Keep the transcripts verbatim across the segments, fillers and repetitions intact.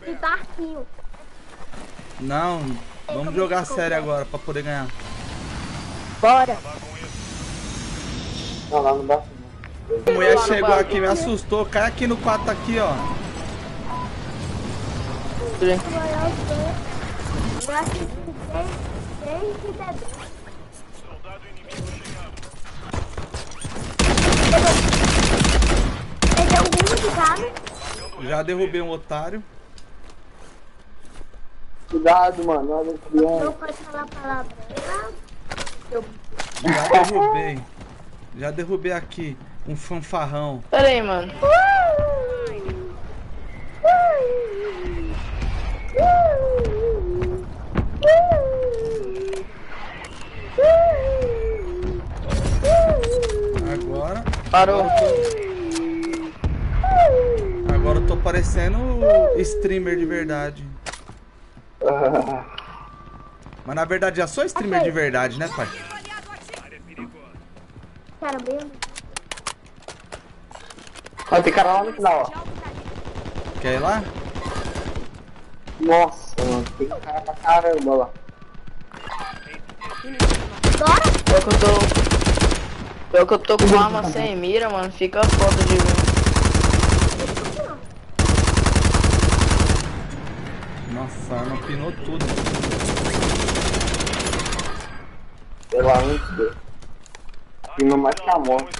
de barquinho. Não, vamos jogar sério agora pra poder ganhar. Bora. Não, lá no barco não. A mulher chegou aqui, me assustou. Cai aqui no quarto aqui, ó. Eu acho que tem, tem que beber. Peguei um burro de carro. Já derrubei um otário. Cuidado, mano. Olha o Não criança. pode falar palavra. Já derrubei. Já derrubei aqui um fanfarrão. Pera aí, mano. Agora. Parou. Agora eu tô, agora eu tô parecendo streamer de verdade. Mas na verdade já sou streamer de verdade, né, pai? Cara, bem. Ó, tem cara lá no final, ó. Quer ir lá? Nossa, mano. Tem cara pra caramba lá. Bora. Pior que eu tô. Pior que eu tô com arma sem mira, mano. Fica foda de ver. Nossa, a arma pinou tudo. Pela antes. Pino mais que a morte.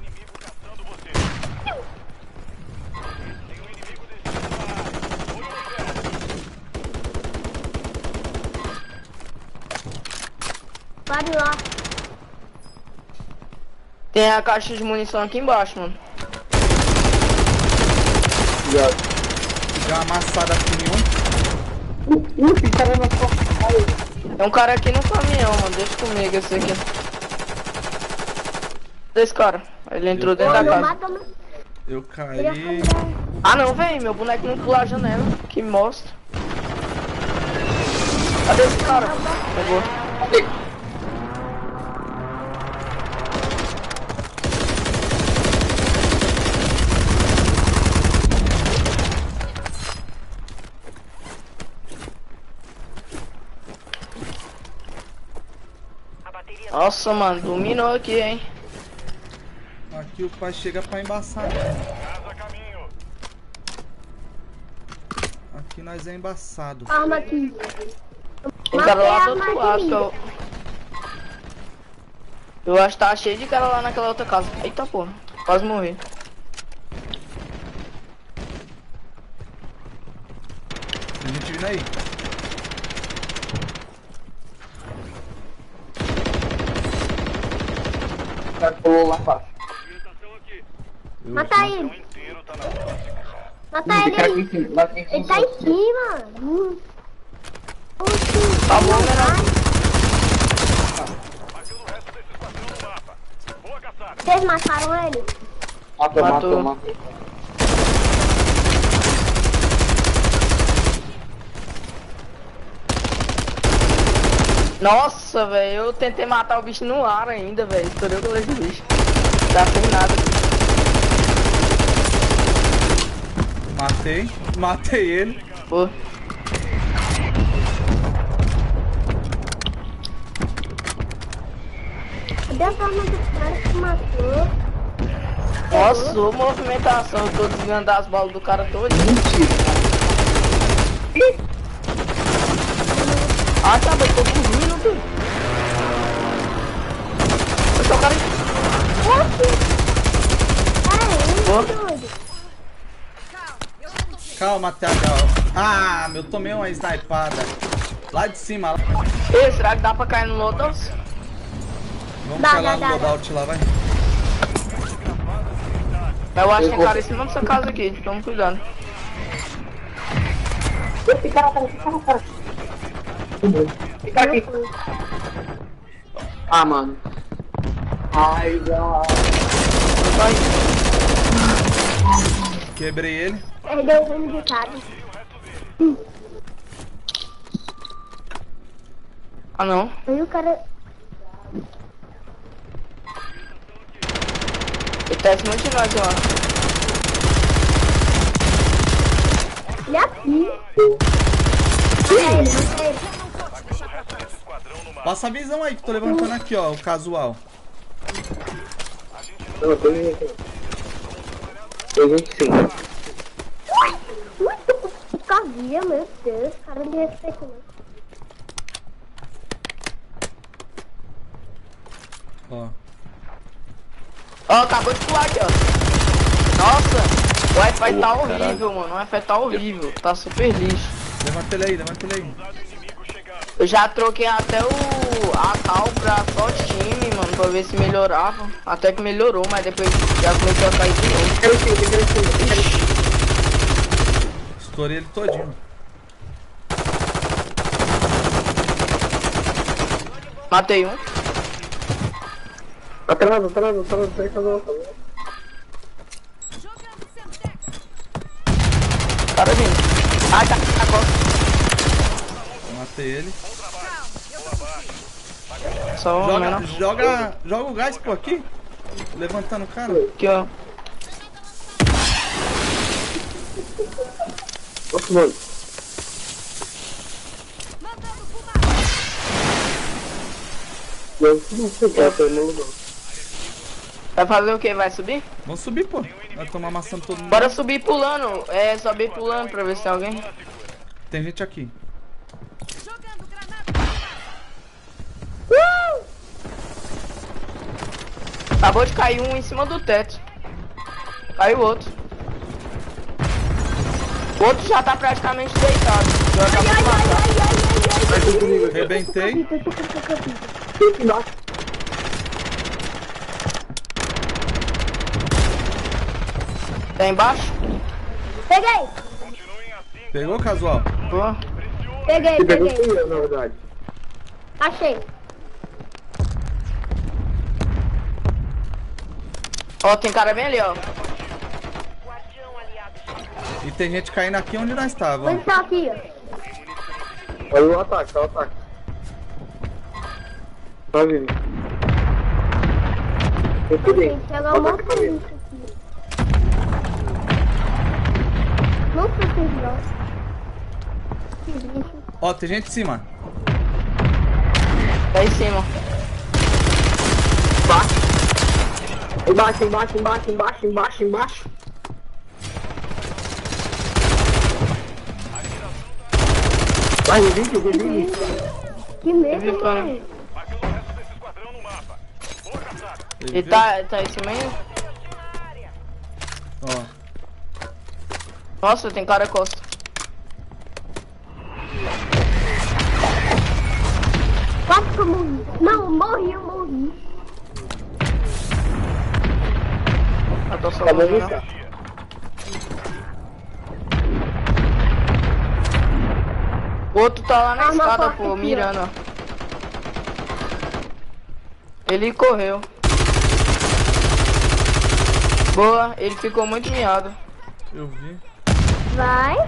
Pode ir lá. Tem a caixa de munição aqui embaixo, mano. Já. Já amassado aqui em um. Uh, tem cara na sua cara. Tem um cara aqui no caminhão, mano. Deixa comigo esse aqui. Desse cara. Ele entrou dentro da Não casa. mata, não. Eu caí. Ele ia fazer. Ah não, vem, meu boneco não pula a janela. Que mostra. Cadê esse cara? Pegou. Nossa, mano, dominou aqui, hein? Aqui o pai chega pra embaçar. Aqui nós é embaçado. Arma aqui. Tem cara lá do Matei a outro lado, que arma eu... Eu acho que tá cheio de cara lá naquela outra casa. Eita porra, quase morri. Tem gente vindo aí. O cara pulou lá embaixo. Eu Mata vi. ele. Mata Tem ele cara aqui aí. em cima. Lá tem Ele tá em cima. Hum. Oxi, Tá bom, não né, vai. Vocês mataram ele? Matou, Matou. matou, matou. Nossa, velho, eu tentei matar o bicho no ar ainda, velho. Estourei o colete do bicho. Tá sem nada. Matei. Matei ele. Pô. Cadê a forma do cara que matou? Nossa, ô movimentação, eu tô desviando as balas do cara todo. Ah, tá, mas eu tô fugindo, filho. Eu sou o cara. Oxi. É ele, doido. Calma, T H. Ah, meu, tomei uma snipada. Lá de cima. Lá. Ei, será que dá pra cair no Lotus? Vamos Dá, cair dá, lá no dá, loadout lá, vai. Eu acho que tem cara em cima dessa casa aqui, toma cuidado. Esse cara tá aqui, cara, cara. Fica aqui. Ah, mano. Ai, não. Vai. Quebrei ele. Perdeu o rumo de casa. Ah, não. Aí o cara... Ele tá em cima de nós, ó. Ele é aqui. Achou. É ele, é ele. Passa a visão aí que tô levantando aqui, ó, o casual. Não, tem gente aqui. Tem gente sim. Ui, tô com cavia, meu Deus. Cara, não me respeita, não. Ó. Ó, acabou de pular aqui, ó. Nossa, o Wi-Fi tá horrível, mano. O Wi-Fi tá horrível. Tá super lixo. Levanta ele aí, levanta ele aí. Eu já troquei até o a cal pra só time, mano, pra ver se melhorava. Até que melhorou, mas depois já começou a cair de novo. Quero sim, quero sim, quero sim. Estourei ele todinho. Matei um. Atrás, atrás, atrás, atrás, atrás. Cara vindo. Ai, tá na costa. Matei ele. Só um, Joga, não. joga, joga o gás, pô, aqui. Levantando o cara. Aqui, ó. Nossa, mano. Não, não sei o que é, tô no lugar. Vai fazer o que? Vai subir? Vamos subir, pô. Vai tomar maçã todo mundo. Bora subir pulando. É, subir pulando pra ver se tem alguém. Tem gente aqui. Uh! Acabou de cair um em cima do teto. Caiu outro. O outro já tá praticamente deitado. Já Ai, acabou ai, de ai, matar. ai, ai, ai, ai. Vai comigo aqui. Rebentei. Eu tô com cavia. Tem aqui embaixo. Tá embaixo? Peguei, Pegou, casual? Boa. peguei, Você pegou peguei. quem eu, na verdade? Achei. Ó, tem cara bem ali, ó. E tem gente caindo aqui onde nós estávamos. Onde tá aqui, ó? Olha o ataque, olha o ataque. Tá vindo. Eu peguei. Gente, ela Olha o mostra ataque isso aqui. Não sei se não. Que lixo. Ó, tem gente em cima. Tá em cima. Embaixo, embaixo, embaixo, embaixo, embaixo, embaixo. Vai, revive, revive. Que Eu vi, medo, cara. mano. Ele tá, tá em cima ainda? Ó. Nossa, tem cara costa. Quase que eu morri. Não, morri, eu morri. Eu tô só Tá bom, morrendo. Vista? O outro tá lá na Ah, uma escada, porta pô, aqui, mirando, ó. Ele correu. Boa, ele ficou muito miado. Eu vi. Vai.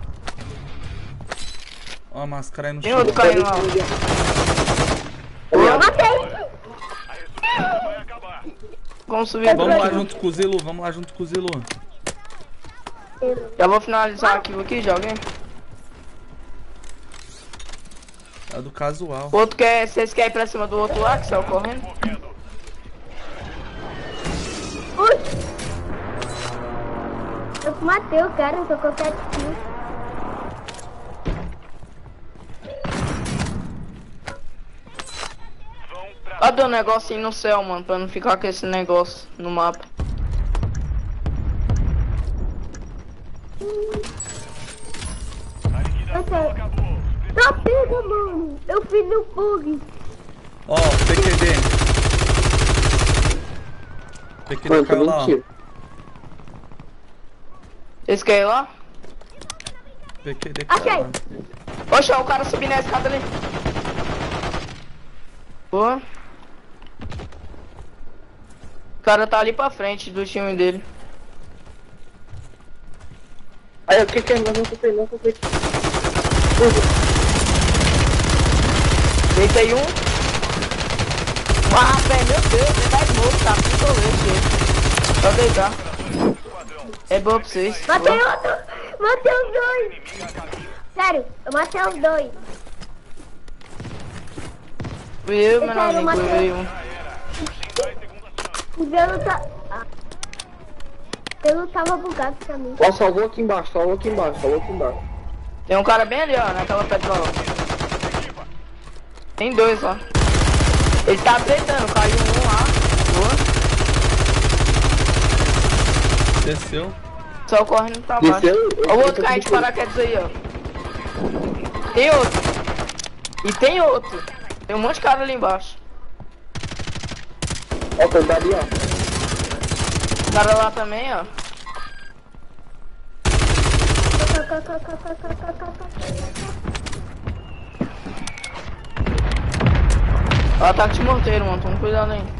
Ó a máscara aí no Tem chão. outro caindo lá. Eu matei. Vamos subir Vamos por lá aqui. junto com o Zilu, vamos lá junto com o Zilu. Já vou finalizar aqui, aqui, já alguém? É do casual. O outro quer, vocês querem ir pra cima do outro lá, que saiu correndo? Ui. Eu matei o cara, só qualquer kill. Cadê o negocinho no céu, mano, pra não ficar com esse negócio no mapa? Tá pega, mano. Eu fiz o bug. Ó, P Q D. P Q D Mano, caiu tô lá, ó. mentindo. Vocês querem ir lá? P Q D Achei. caiu lá. Oxe, ó, o cara subindo na escada ali. Boa. O cara tá ali pra frente do time dele. Aí, o que que é? Não, não sei, não sei. Deitei um. Ah, velho, meu Deus, ele tá smoke, tá pistoleiro, só deitar. É boa pra vocês. Matei outro. Matei os dois. Sério, eu matei os dois. Fui eu, meu Eu quero amigo, matar- fui eu. O meu tá... Ah. Eu tava bugado pra mim. Ó, salvou aqui embaixo, salvou aqui embaixo, salvou aqui embaixo. Tem um cara bem ali, ó, naquela petrol. Tem dois, ó. Ele tá tretando, caiu um lá. Boa. Desceu. Só correndo pra baixo. Desceu? Ó, o outro caindo de paraquedas aí, ó. Tem outro. E tem outro. Tem um monte de cara ali embaixo. Ó, tô ali, ó. O cara lá também, ó. Ó, ataque de morteiro, mano. Toma cuidado aí.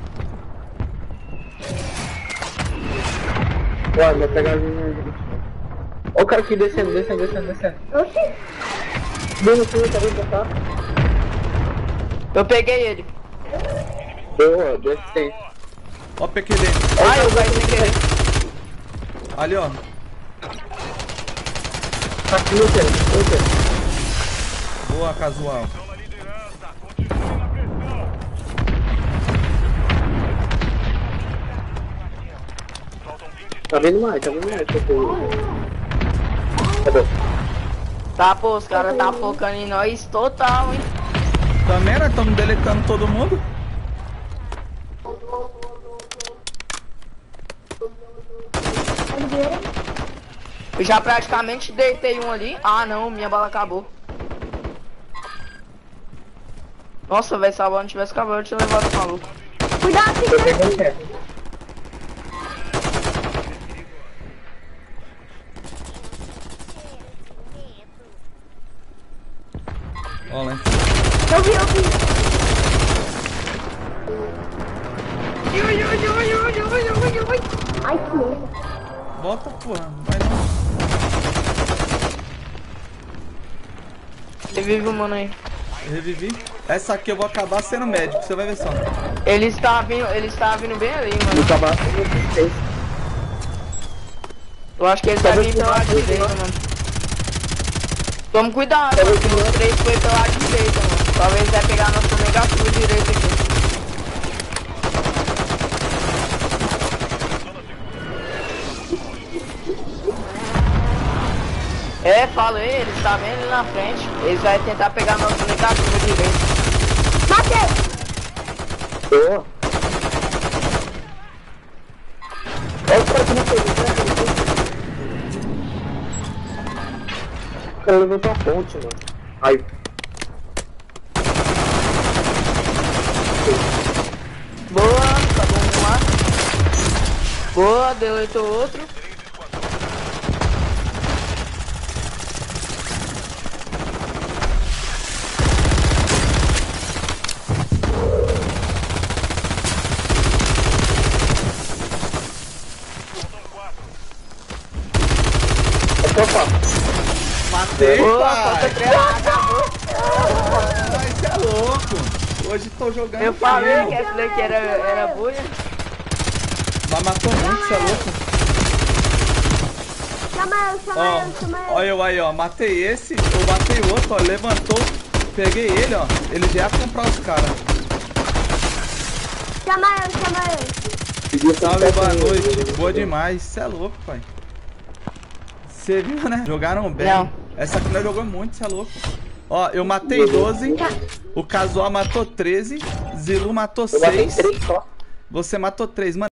Ó, vai pegar ali. Ó o cara aqui descendo, descendo, descendo, descendo. Oxi. Vem no fundo, tá vendo pra cá? Eu peguei ele. Boa, deu assistência. Ó, P Q D. Ai, eu caí sem querer. Ali, ó. Tá aqui no centro, no centro. Boa, casual. Tá vendo mais, tá vendo mais. Cadê? Tá, pô, os caras tá focando em nós total, hein. Também, né? Estamos deletando todo mundo. Eu já praticamente deitei um ali. Ah, não, minha bala acabou. Nossa, velho, se a bala não tivesse acabado, eu tinha levado o maluco. Cuidado, Eu filho. peguei o chefe. Ó, lá. Eu vi, eu vi. Ai, que merda. Volta, porra. Vai não. Revive o mano aí. Revivi. Essa aqui eu vou acabar sendo médico, você vai ver só. Ele está vindo, ele está vindo bem ali, No mano. tabaco eu fiz. Eu acho que ele tá vindo pelo lado direito, mano. Toma cuidado, mano. Os três foi pelo lado direito, mano. Talvez vai pegar nosso negativo direito aqui. É, falei, ele está vendo ali na frente. Eles vão tentar pegar nosso negativo direito. Matei. Boa. Olha o cara que não fez, né? O cara levantou a ponte, mano. Ai. Boa, acabou um lá. Boa, deletou outro. Opa. Matei, Boa, pai. falta três, acabou. Ai, você é louco. Hoje tô jogando. Eu falei feio. que essa daqui era, era boa. Mas matou muito, você é louco. Chama eu, chama Ó, eu, chama eu. olha eu aí, ó. Matei esse, eu matei o outro, ó. Levantou, peguei ele, ó. Ele já ia comprar os caras. Chama eu, chama eu. Salve, boa noite. Boa demais. Você é louco, pai. Você viu, né? Jogaram bem. Não. Essa aqui nós jogou muito, você é louco. Ó, eu matei doze. O Casual matou treze. Zilu matou Eu matei seis. três só. Você matou três, mano.